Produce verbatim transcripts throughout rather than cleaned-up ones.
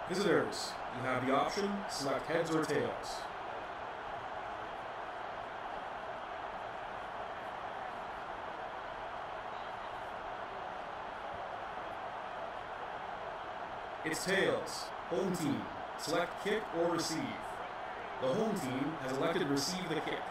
Visitors, you have the option, select heads or tails. It's tails. Home team, select kick or receive. The home team has elected to receive the kick.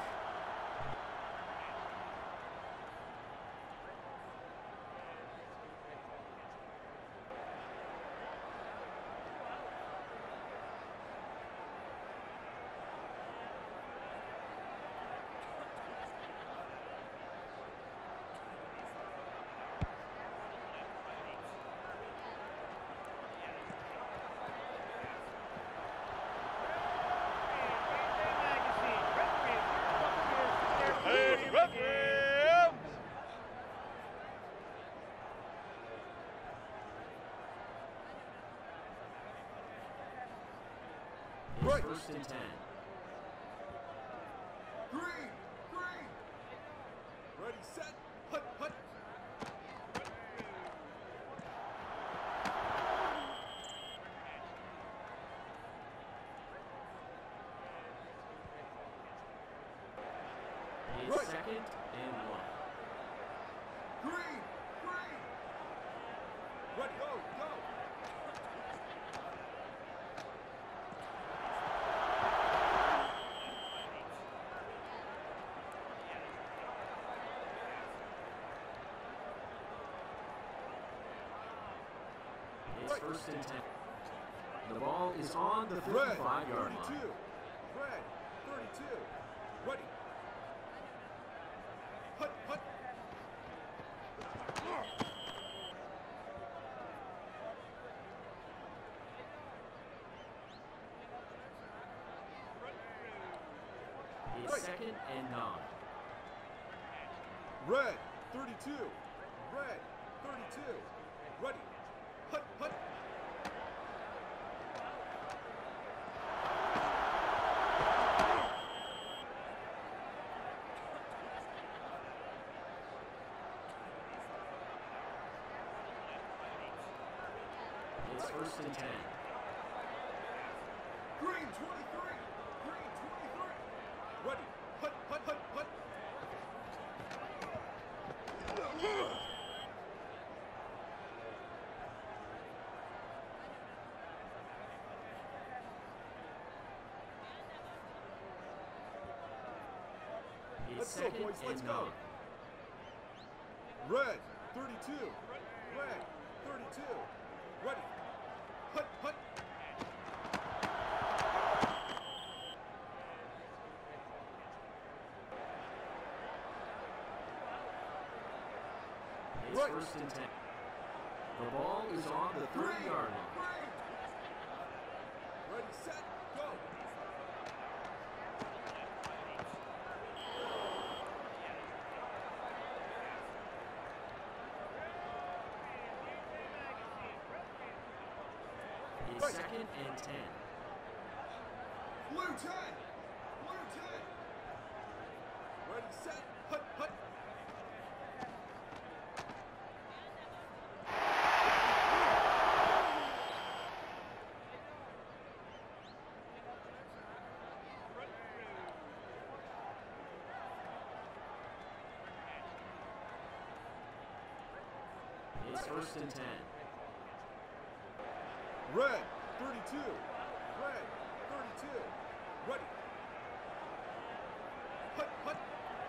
Right. First and ten. Green, green. Ready, set, hut, hut. It's Right. second and one. Green, green. Ready, go, go. It's Right. first and ten. The ball is on the Red, fifty-five yard line. thirty-two. Red, thirty-two. Ready. Hut, hut. It's Right. second and nine. Red, thirty-two. Red, thirty-two. Ready. Hut, hut. It's first and ten. Green, twenty-three. Green, twenty-three. Ready. Hut, hut, hut, hut. It's Let's go, second boys, let's and go. nine. Red, thirty-two. Red, thirty-two. Ready. Hut, hut. It's Right. first and ten. The ball is on the thirty yard line. Green. Ready, set, go. It's Right. second and ten. Blue ten. Blue ten. Ready, set, hut, hut. It's first and ten. Red, thirty-two. Red, thirty-two. Ready. Hut, hut.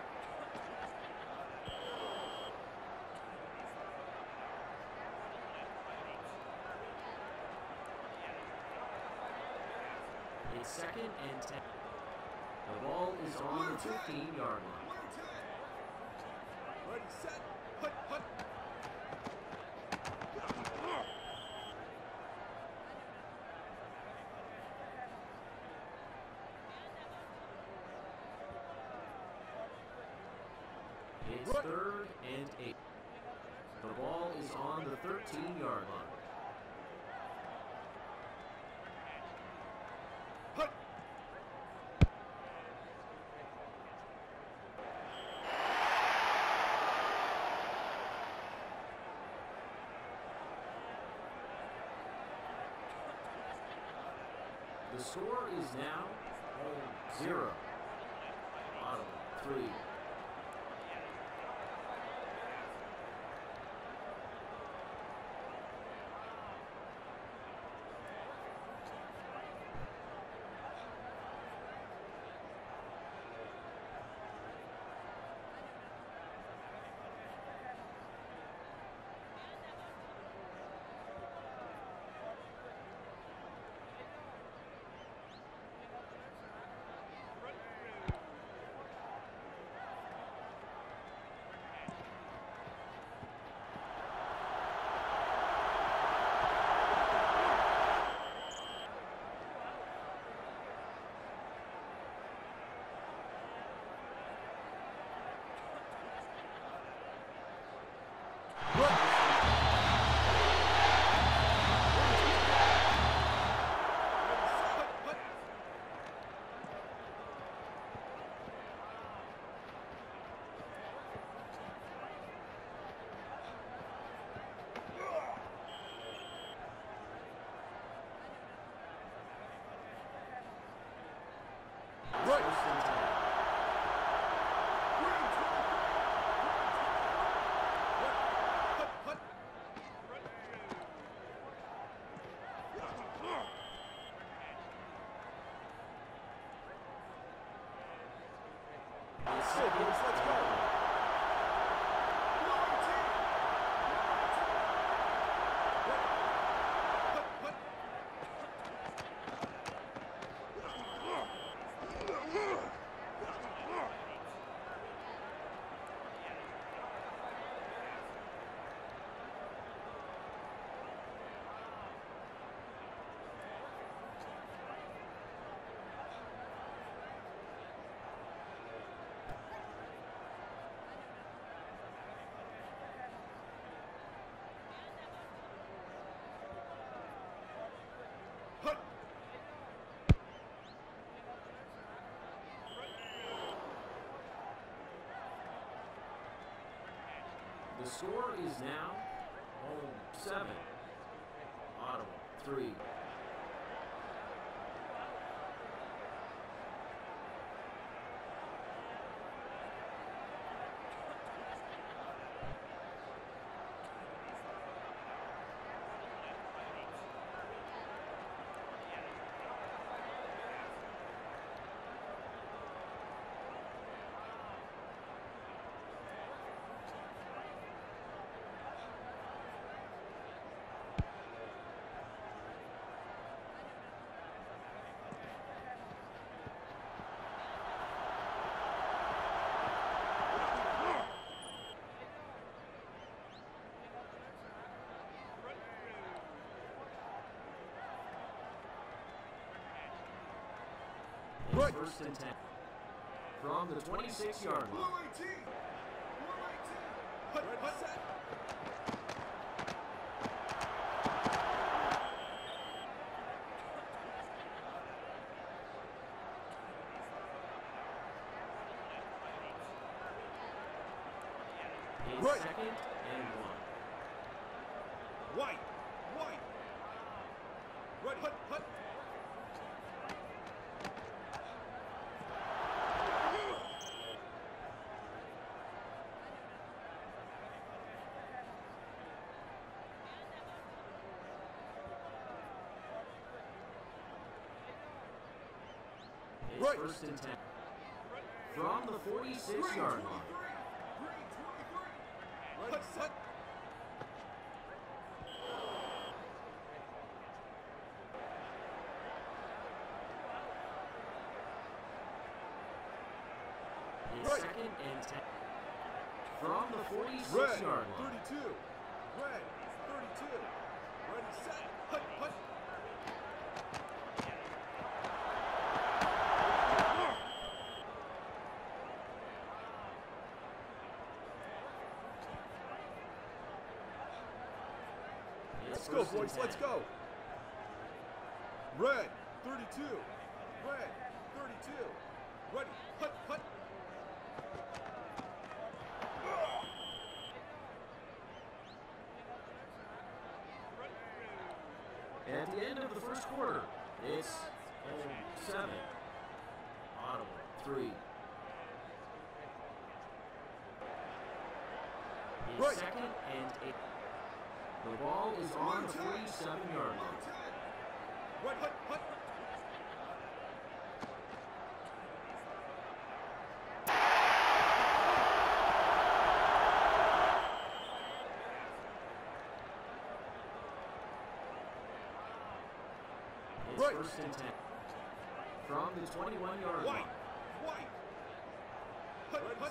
It's second and ten. The ball is on the fifteen yard line. Blue ten. Ready, set, hut, hut. It's Right. third and eight. The ball is on the thirteen yard line. Hut. The score is now home zero. Ottawa three. The score is now home seven. Ottawa three. Right. First and ten. From the twenty-six yard Blue line. eighteen. Blue eighteen. Hut, hut, set. It's Right. second and one. White. White. Right, hut, hut. It's Right. first and ten. From the forty-six yard line. Green twenty-three. Ready, set. It's Right. second and ten. From the forty-six Red, yard line. thirty-two. Red, thirty-two. Ready, set. Hut, hut. Let's It's go, first and boys. ten. Let's go. Red, thirty-two. Red, thirty-two. Ready, hut, hut. At the end of the first quarter, it's seven. Ottawa, three. It's Right. second and eight. The ball is on the forty-seven-yard line. Right, hut, hut. It's Right. first and ten. From the twenty-one-yard line. White, white. Hut, hut.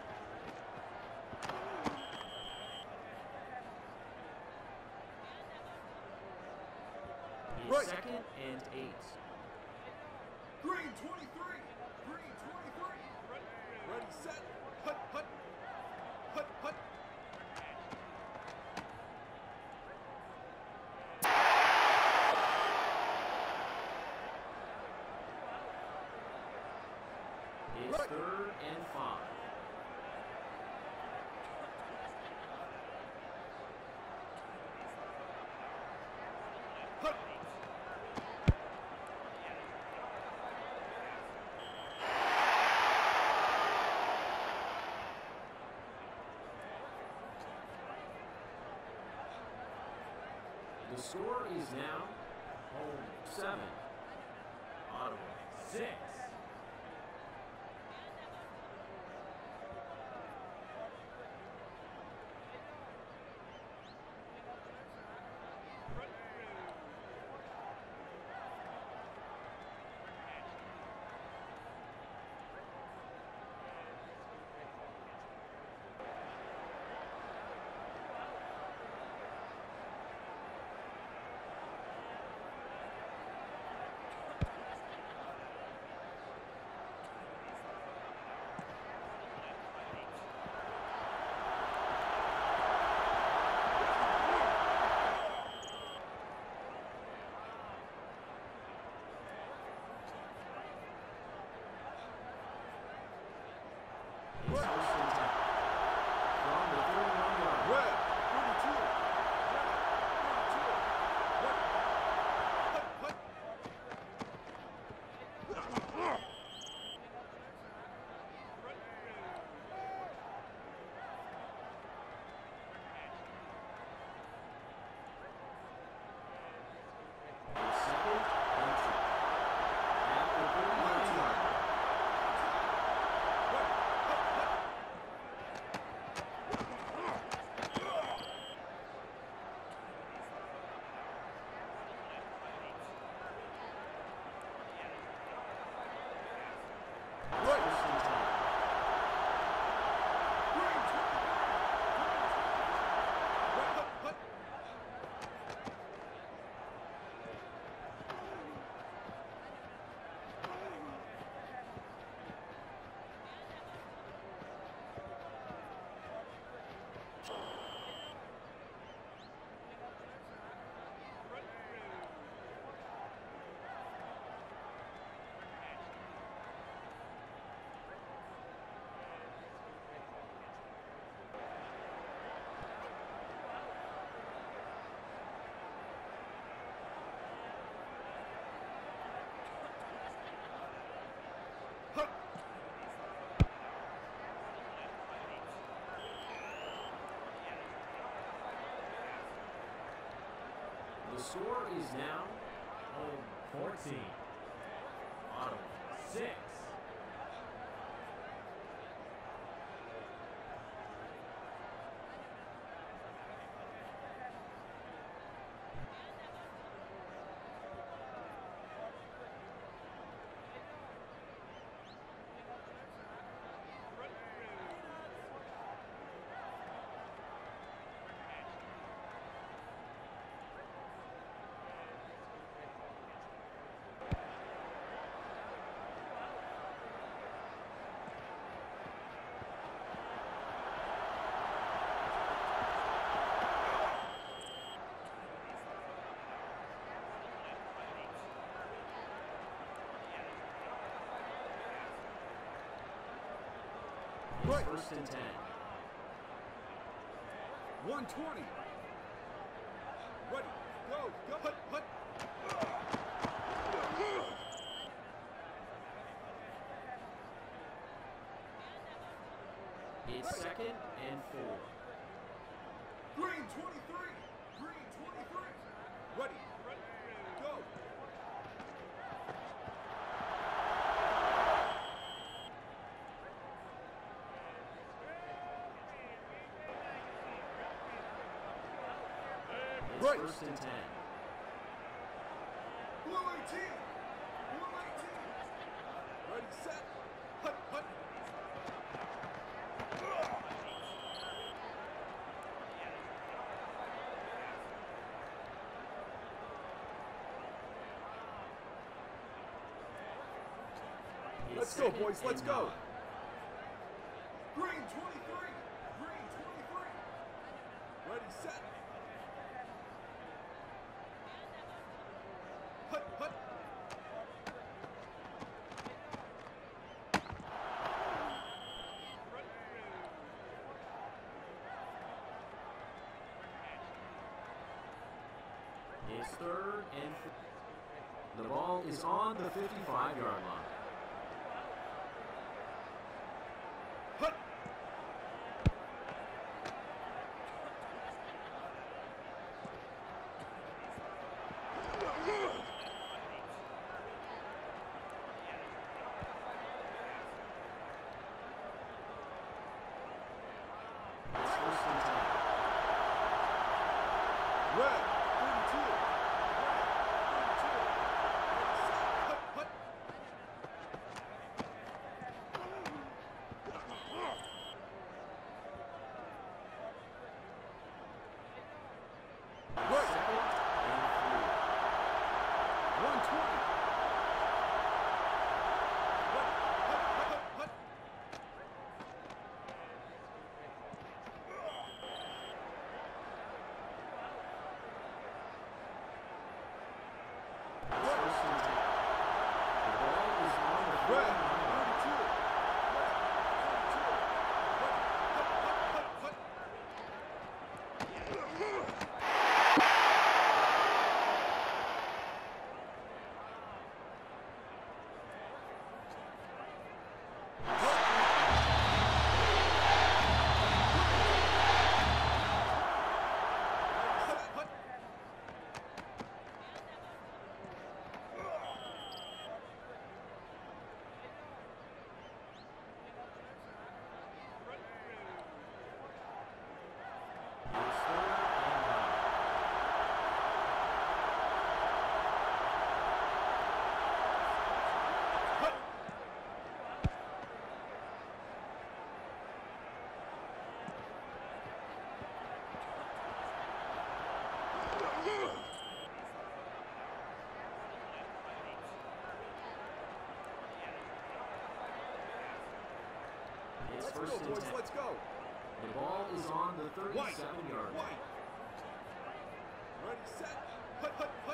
It's Right. second and eight. Green twenty-three. Green twenty-three. Ready, set. Hut, hut. Hut, hut. It's Right. third and five. Hut. The score is now home seven. Ottawa six. It's first and ten. From the thirty-one-yard line. Red, thirty-two. Red, thirty-two. Red. Hut, hut. It's second and two. At the thirty-nine-yard line. It's Right. first and ten. Green twenty. Red, hut, hut. Hut. The score is now home fourteen. Ottawa six. Right. First and ten. one twenty. Ready, go, go, hut, hut. It's second and four. Green twenty-three. Green twenty-three. Ready. Go. It's Right. first and ten. Blue eighteen. Blue eighteen. Ready, set. Hut, hut. It's Let's go, second boys. Let's and go. nine. Green twenty-three. Green twenty-three. Ready, set. Hut, hut. It's third and four. The ball is on the fifty-five yard line. Hut. It's first and ten. Red, thirty-two. Red, thirty-two. Ready, set. Hut, hut. Right. Second and one twenty. Ready. Hut, hut, hut, hut. three. It's first and ten. The ball is on the Red, forty-nine yard line. thirty-two. Red, thirty-two. Ready. Hut, hut, hut, hut. Hut, hut. It's third and nine. Hut. It's Let's first go, and boys. ten. Let's go. The ball is on the White. thirty-seven yard line. White. Ready, set. Hut, hut, hut.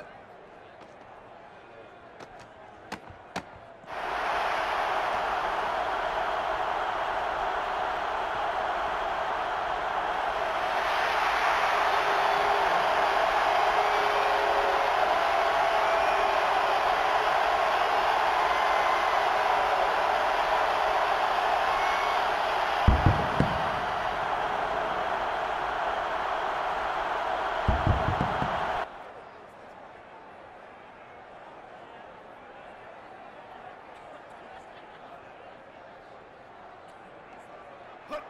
Hut.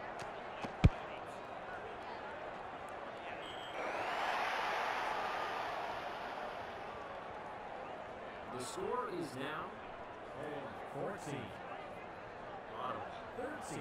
The score is now fourteen. Ottawa. thirteen.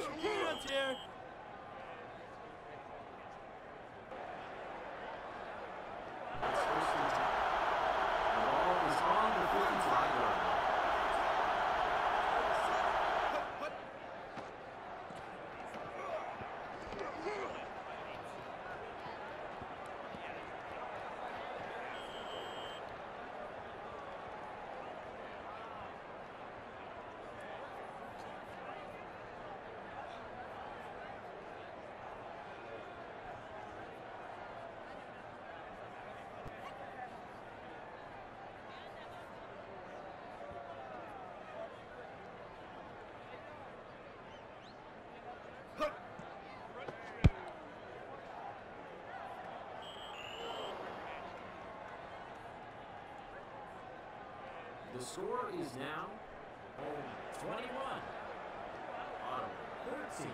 Hands here. It's first and ten. The ball is on the fifty-five yard line. The score is now Home twenty-one. Ottawa thirteen.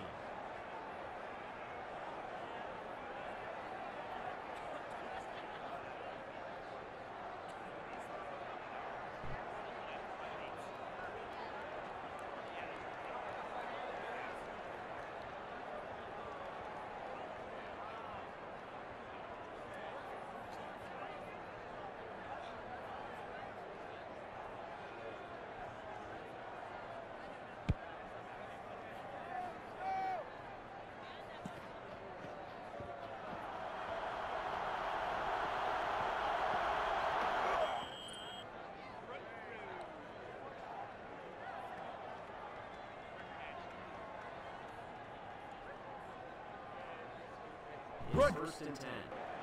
It's first and ten.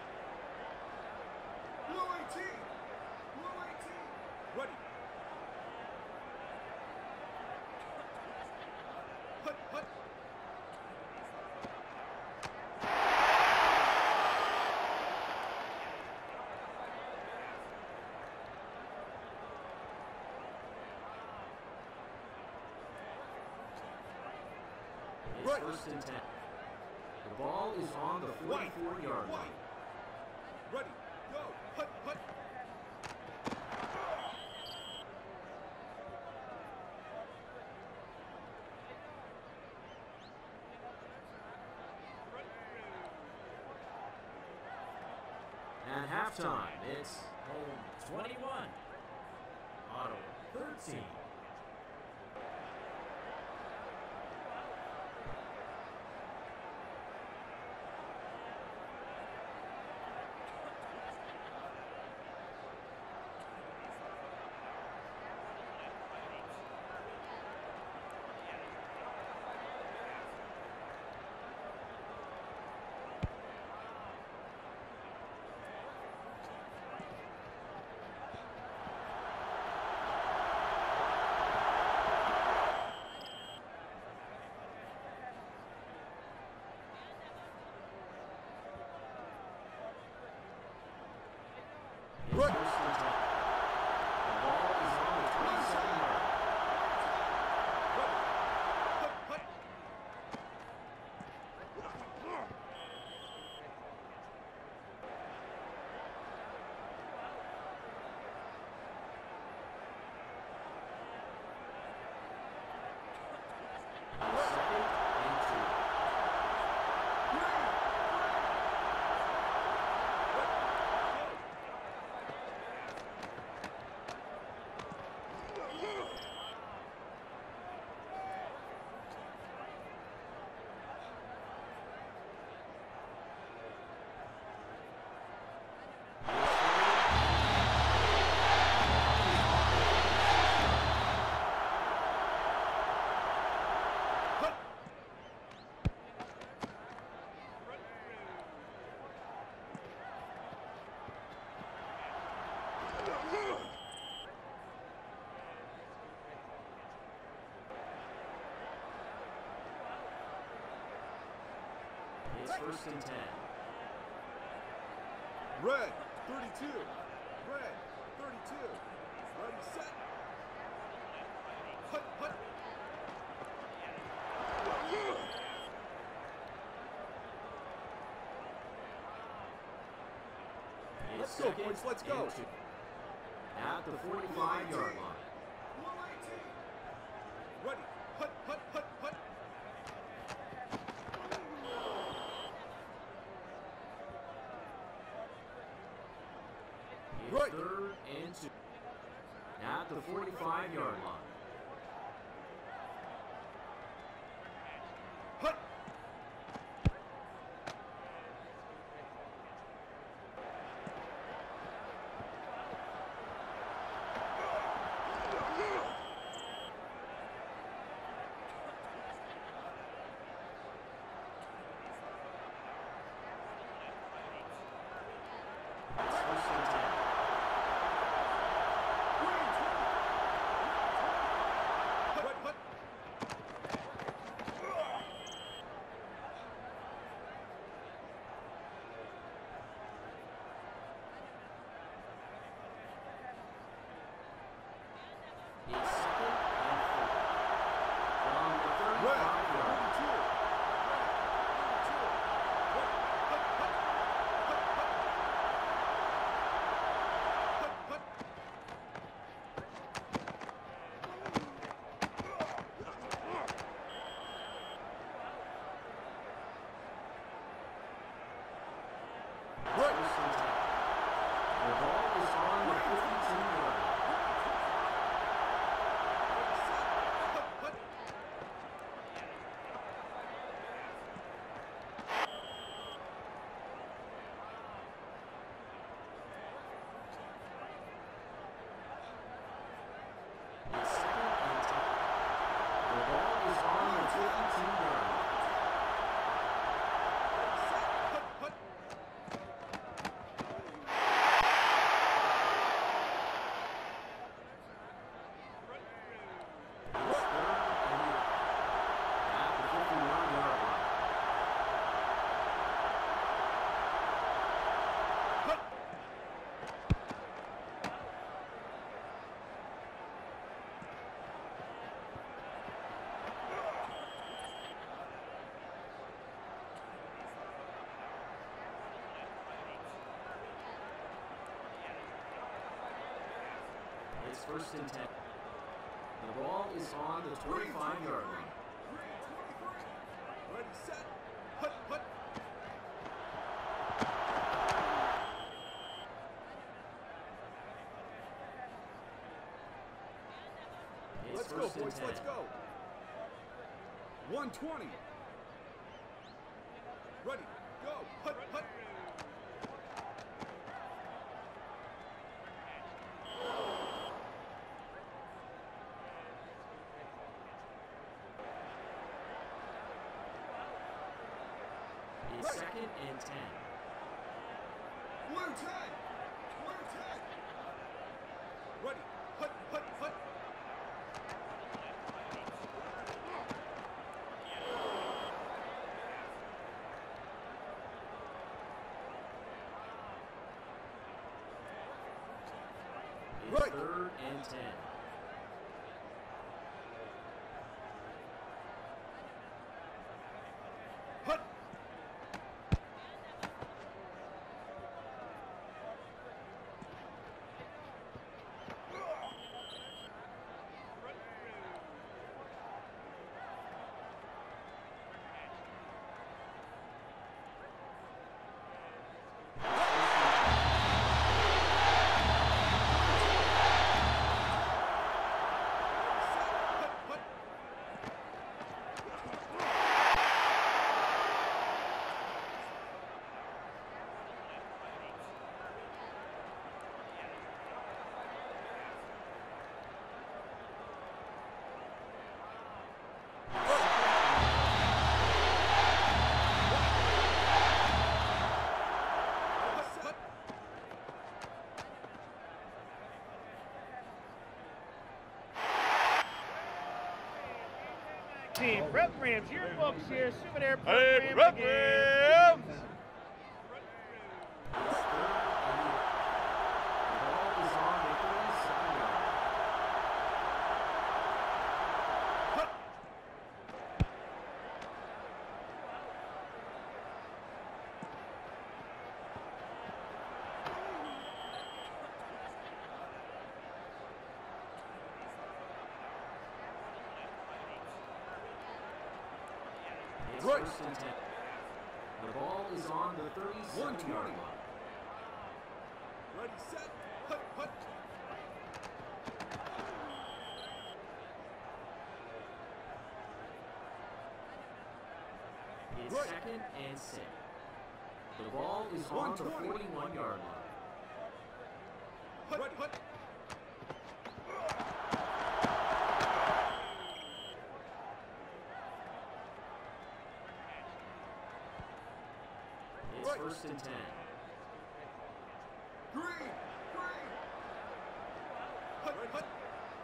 Blue eighteen. Blue eighteen. Ready. Hut, hut. It's Right. first and ten. The ball is on the forty-four yard line. Ready. Go. Hut, hut. At halftime, it's Home twenty-one. Ottawa thirteen. It's first and ten. The ball is on the twenty-seven yard line. Hut, hut. It's second and two. It's first and ten. Red, thirty-two. Red, thirty-two. Ready, set. Hut, hut. It's Let's go, second boys, let's go. and two. At the forty-five yard line. Ready. Hut, hut, hut, hut. and two. At the forty-five-yard line. Hut. It's first and ten. Hut, hut. It's second and four. From the Red. thirty-five-yard line. Two. Two. Hut, hut. Hut, hut. Hut, hut. It's first and ten. The ball is on the fifty-two-yard line. Hut, hut. It's second and ten. The ball is on the fifty-two-yard line. Hut, hut. It's third and eight. At the fifty-one-yard line. Hut. It's first and ten. The ball is on the twenty-five-yard line. Ready, set. Hut, hut. It's Let's go, first and boys. ten. Let's go. one twenty. Ready, go. Hut, hut. It's second and ten. Blue tag. Blue tag. Ready. Hut, hut, hut. It's Right. third and ten. Hut. Hut, hut. Hut, hut. Team Prep Rams, your folks here, Souvenir Prep Hey, Rams Red again. Rams! It's third and eight. The ball is on the thirty-seven-yard line. Hut. It's Right. first and ten. The ball is on the thirty-seven-yard one twenty. line. Ready, set. Hut, hut. It's Right. second and six. The ball is on the forty-one yard line. Hut, ready, hut. It's Right. first and ten. Green, green. Hut, ready, hut.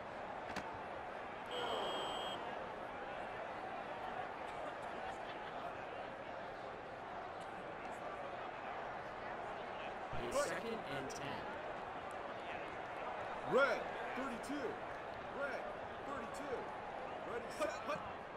It's Right. second and ten. Red, thirty-two. Red, thirty-two. Ready, set, hut.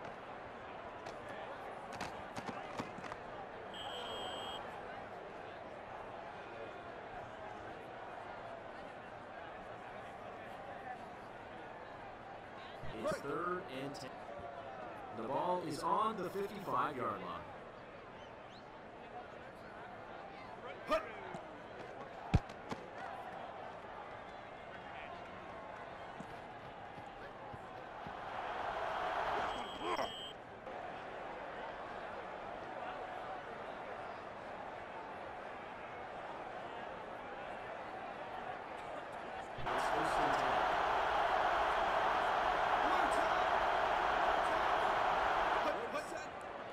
It's Right. third and ten. The ball is on the fifty-five yard line. Hut. It's first and ten. Blue team. Hut, hut, set.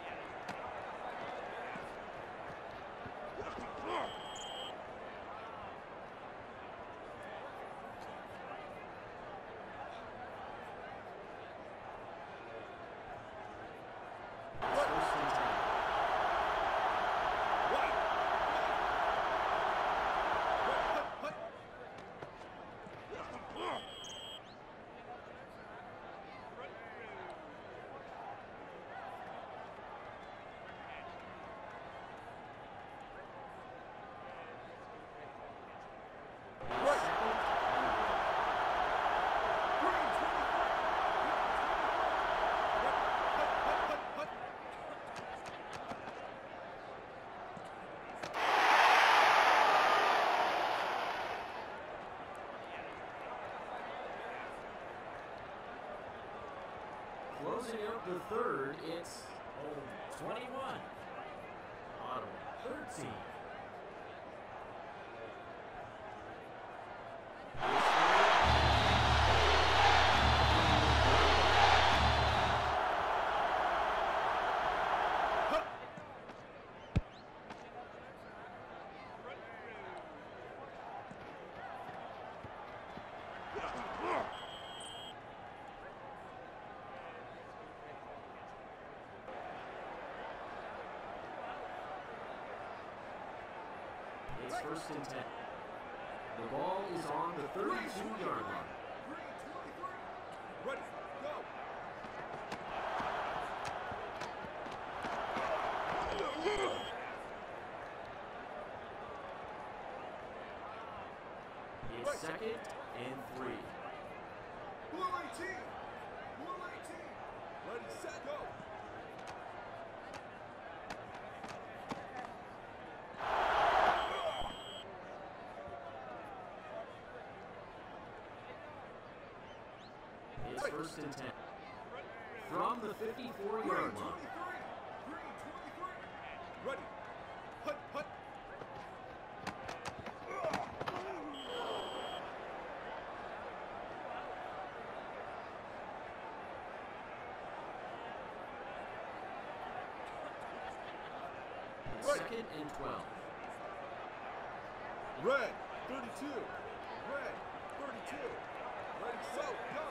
It's first and ten. White, white. Red, hut, hut. It's second and one. Green, twenty-three. Red, hut, hut, hut, hut. Closing out the third, it's home twenty-one. Ottawa thirteen. It's first and ten. The ball is on the thirty-two yard line. Green, twenty-three. Ready, go. It's second and three. Blue eighteen. Blue eighteen. Ready, set, go. It's first and ten. From the fifty-four Green, yard line. twenty-three. Green, twenty-three. Ready. Hut, hut. It's Right. second and twelve. Red, thirty-two. Red, thirty-two. Ready, set, go.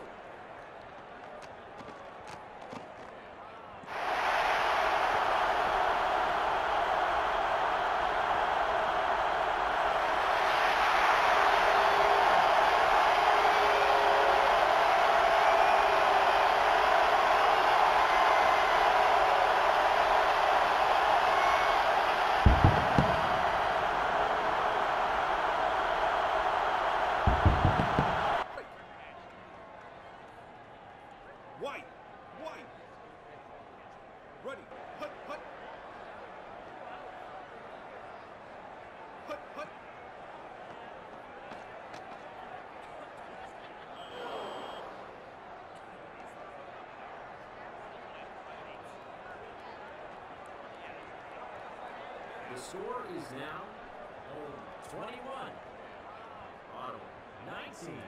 White, white. Ready, hut, hut. Hut, hut. The score is now twenty-one. Ottawa nineteen.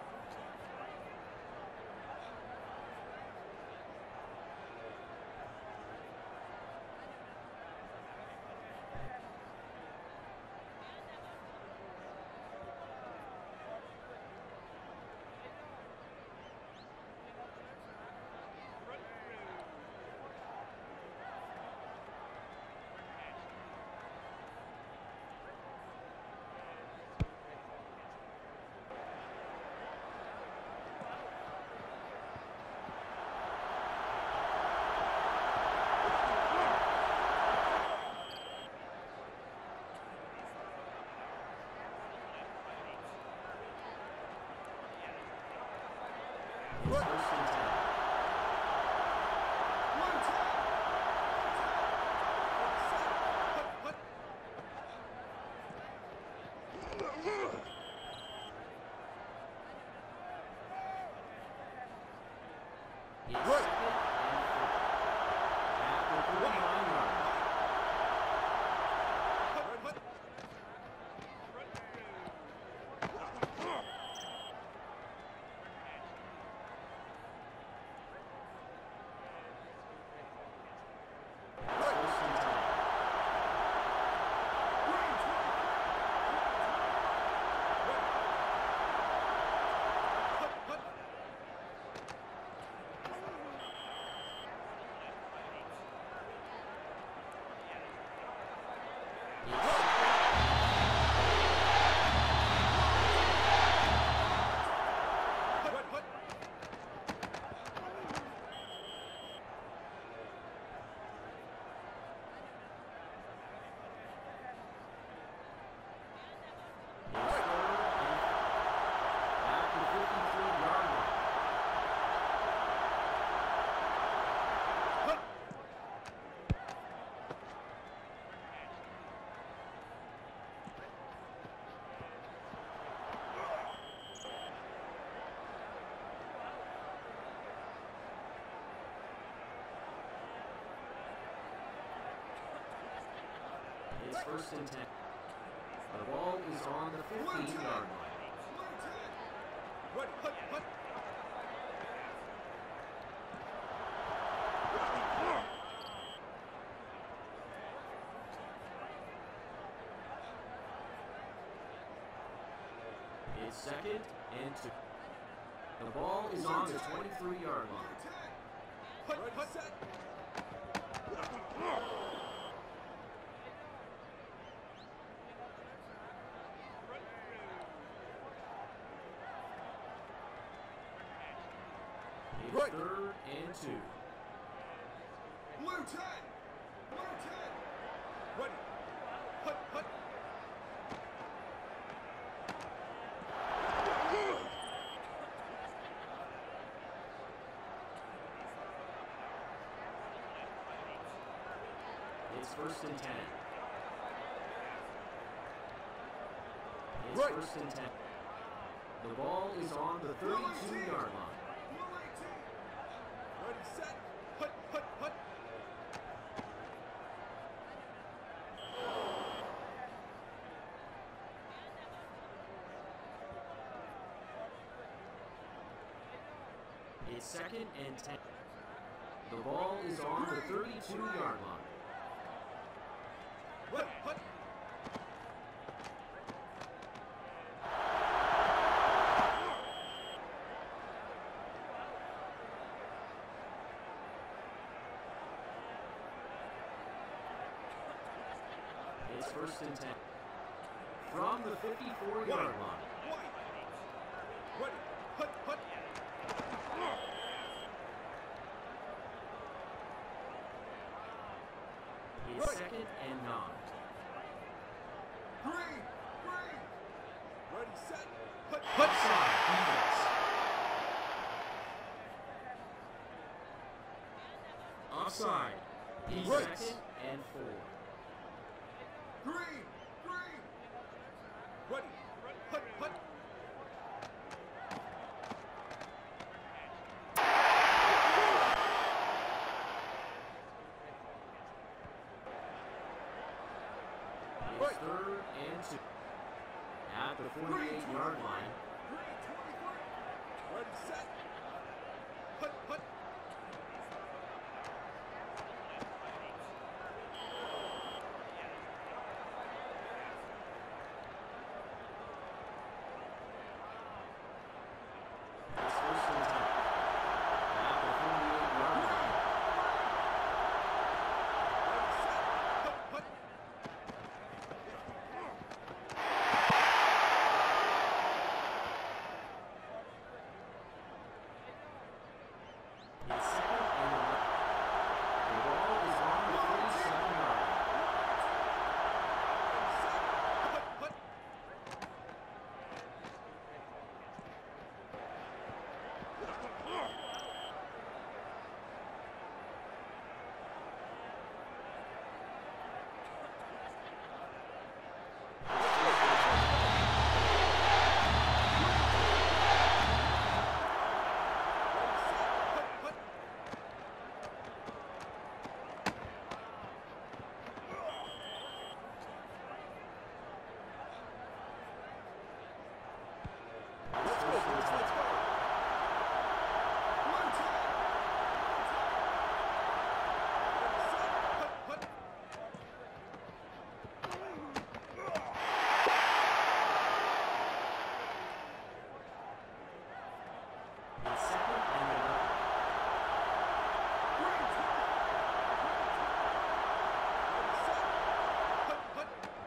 It's first and ten. It's second and four. At the thirty-nine yard line. It's first and ten. The ball is on the fifteen yard line. Ready, hut, hut. It's second and two. The ball is on the twenty-three yard line. Hut, hut, set. It's Right. third and two. Blue ten. Blue ten. Ready. Hut, hut. It's first and ten. It's Right. first and ten. The ball is on the thirty-two yard line. Blue eighteen. Ready, set. Hut, hut, hut. It's second and ten. The ball is on the thirty-two yard line. Hut, hut. It's first and ten. From the fifty-four yard line. White. Ready. Hut, hut. It's second and nine. Green. Green. Ready, set. Hut, Hut side defense. Offside. It's Right. second and four. Green. Green. Ready. Hut, hut. It's third and two. At the forty-eight-yard line. Ready, set. Hut, hut. It's first and ten. At the forty-eight-yard line. Ready, set. Hut, hut. It's second and eleven. The ball is on the thirty-seven-yard line. Hut, hut. Let's go, boys, let's go. One, two. Ready, set. Hut, hut. It's second and eleven. Ready, set. Hut, hut.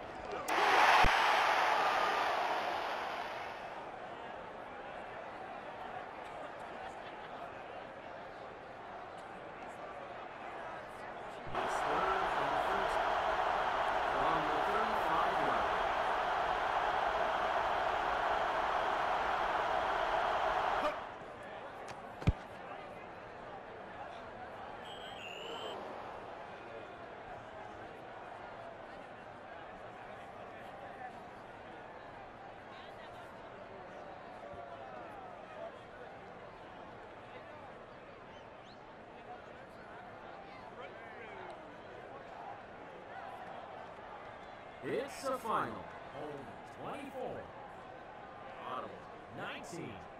It's third and thirteen. From the thirty-five-yard line. It's a final. Home twenty-four. Ottawa nineteen.